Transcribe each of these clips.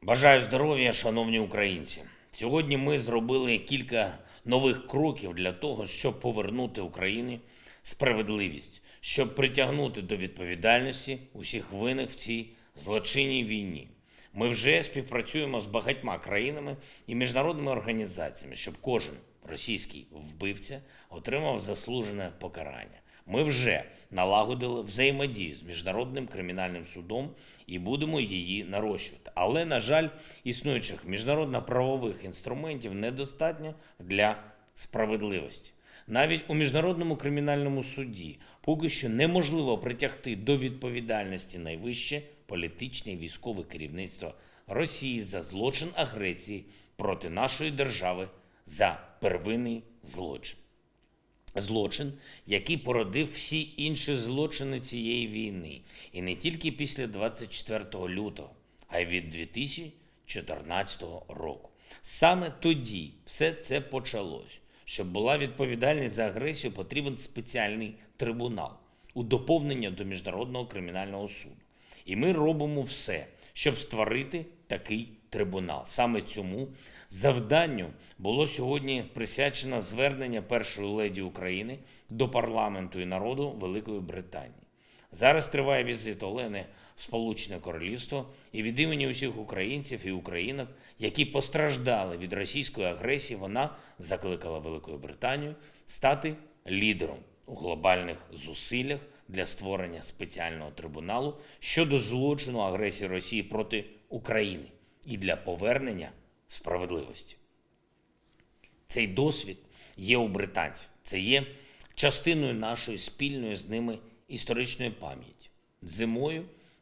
Бажаю здоров'я, шановні українці. Сьогодні ми зробили кілька нових кроків для того, щоб повернути Україні справедливість, щоб притягнути до відповідальності усіх винних в цій злочинній війні. Ми вже співпрацюємо з багатьма країнами і міжнародними організаціями, щоб кожен російський вбивця отримав заслужене покарання. Ми вже налагодили взаємодію з Міжнародним кримінальним судом і будемо її нарощувати. Але, на жаль, існуючих міжнародно-правових інструментів недостатньо для справедливості. Навіть у Міжнародному кримінальному суді поки що неможливо притягти до відповідальності найвище політичне і військове керівництво Росії за злочин агресії проти нашої держави, за первинний злочин. Злочин, який породив всі інші злочини цієї війни. І не тільки після 24 лютого, а й від 2014 року. Саме тоді все це почалось. Щоб була відповідальність за агресію, потрібен спеціальний трибунал у доповнення до Міжнародного кримінального суду. І ми робимо все, щоб створити такий трибунал. Саме цьому завданню було сьогодні присвячено звернення першої леді України до парламенту і народу Великої Британії. Зараз триває візит Олени в Сполучене Королівство, і від імені усіх українців і українок, які постраждали від російської агресії, вона закликала Велику Британію стати лідером у глобальних зусиллях для створення спеціального трибуналу щодо злочину агресії Росії проти України і для повернення справедливості. Цей досвід є у британців, це є частиною нашої спільної з ними історичної пам'яті. Зимою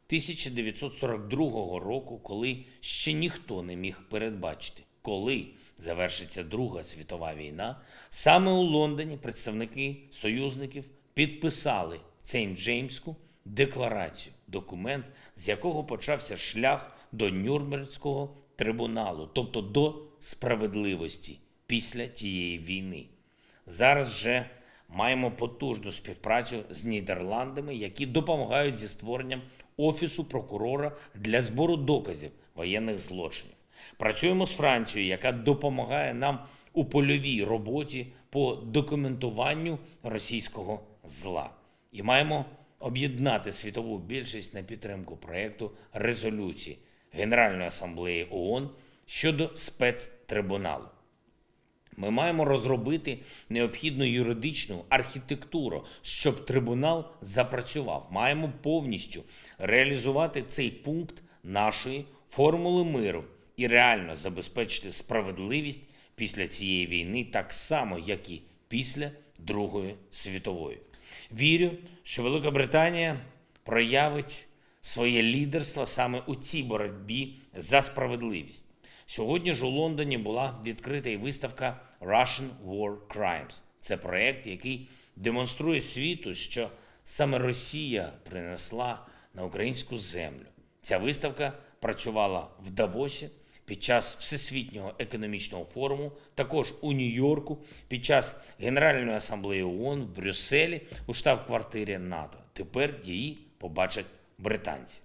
1942 року, коли ще ніхто не міг передбачити, коли завершиться Друга світова війна, саме у Лондоні представники союзників підписали Сейнт-Джеймську декларацію, документ, з якого почався шлях до Нюрнберзького трибуналу, тобто до справедливості після тієї війни. Зараз вже маємо потужну співпрацю з Нідерландами, які допомагають зі створенням Офісу прокурора для збору доказів воєнних злочинів. Працюємо з Францією, яка допомагає нам у польовій роботі по документуванню російського зла. І маємо об'єднати світову більшість на підтримку проєкту резолюції Генеральної асамблеї ООН щодо спецтрибуналу. Ми маємо розробити необхідну юридичну архітектуру, щоб трибунал запрацював. Маємо повністю реалізувати цей пункт нашої формули миру і реально забезпечити справедливість після цієї війни так само, як і після Другої світової. Вірю, що Велика Британія проявить своє лідерство саме у цій боротьбі за справедливість. Сьогодні ж у Лондоні була відкрита і виставка Russian War Crimes. Це проєкт, який демонструє світу, що саме Росія принесла на українську землю. Ця виставка працювала в Давосі під час Всесвітнього економічного форуму, також у Нью-Йорку, під час Генеральної асамблеї ООН, в Брюсселі, у штаб-квартирі НАТО. Тепер її побачать британці.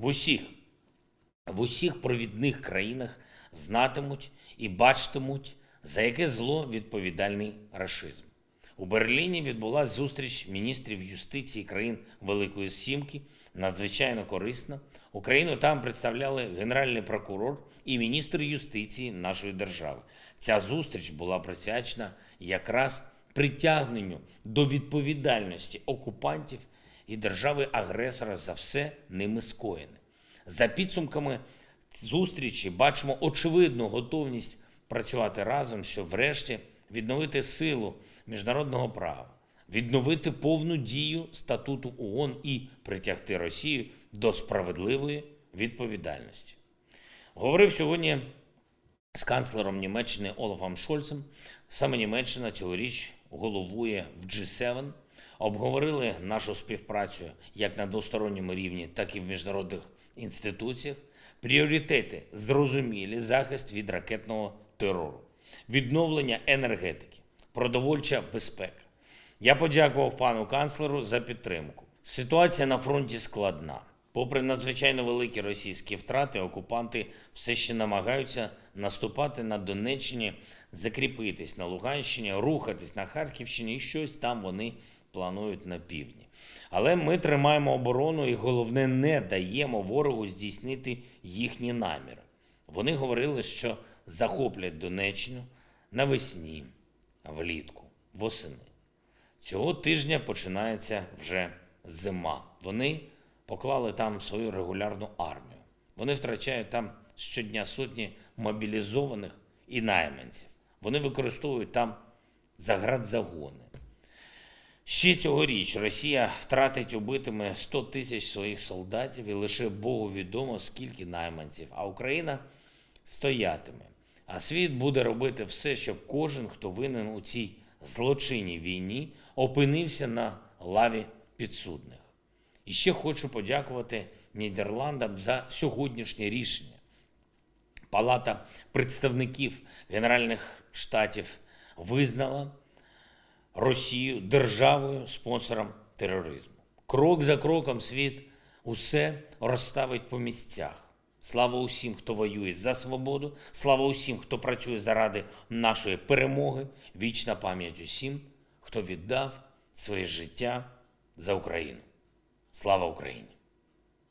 В усіх провідних країнах знатимуть і бачитимуть, за яке зло відповідальний рашизм. У Берліні відбулася зустріч міністрів юстиції країн Великої Сімки, надзвичайно корисна. Україну там представляли Генеральний прокурор і міністр юстиції нашої держави. Ця зустріч була присвячена якраз притягненню до відповідальності окупантів і держави-агресора за все ними скоєне. За підсумками зустрічі бачимо очевидну готовність працювати разом, щоб врешті відновити силу міжнародного права, відновити повну дію статуту ООН і притягти Росію до справедливої відповідальності. Говорив сьогодні з канцлером Німеччини Олафом Шольцем. Саме Німеччина цьогоріч головує в G7. Обговорили нашу співпрацю як на двосторонньому рівні, так і в міжнародних інституціях. Пріоритети зрозумілі: захист від ракетного терору, відновлення енергетики, продовольча безпека. Я подякував пану канцлеру за підтримку. Ситуація на фронті складна. Попри надзвичайно великі російські втрати, окупанти все ще намагаються наступати на Донеччині, закріпитись на Луганщині, рухатись на Харківщині, і щось там вони планують на півдні. Але ми тримаємо оборону і, головне, не даємо ворогу здійснити їхні наміри. Вони говорили, що захоплять Донеччину навесні, влітку, восени. Цього тижня починається вже зима. Вони поклали там свою регулярну армію. Вони втрачають там щодня сотні мобілізованих і найманців. Вони використовують там заградзагони. Ще цьогоріч Росія втратить убитими 100 тисяч своїх солдатів і лише Богу відомо, скільки найманців. А Україна стоятиме. А світ буде робити все, щоб кожен, хто винен у цій злочинній війні, опинився на лаві підсудних. І ще хочу подякувати Нідерландам за сьогоднішнє рішення. Палата представників Генеральних Штатів визнала Росію державою-спонсором тероризму. Крок за кроком світ усе розставить по місцях. Слава усім, хто воює за свободу, слава усім, хто працює заради нашої перемоги, вічна пам'ять усім, хто віддав своє життя за Україну. Слава Україні!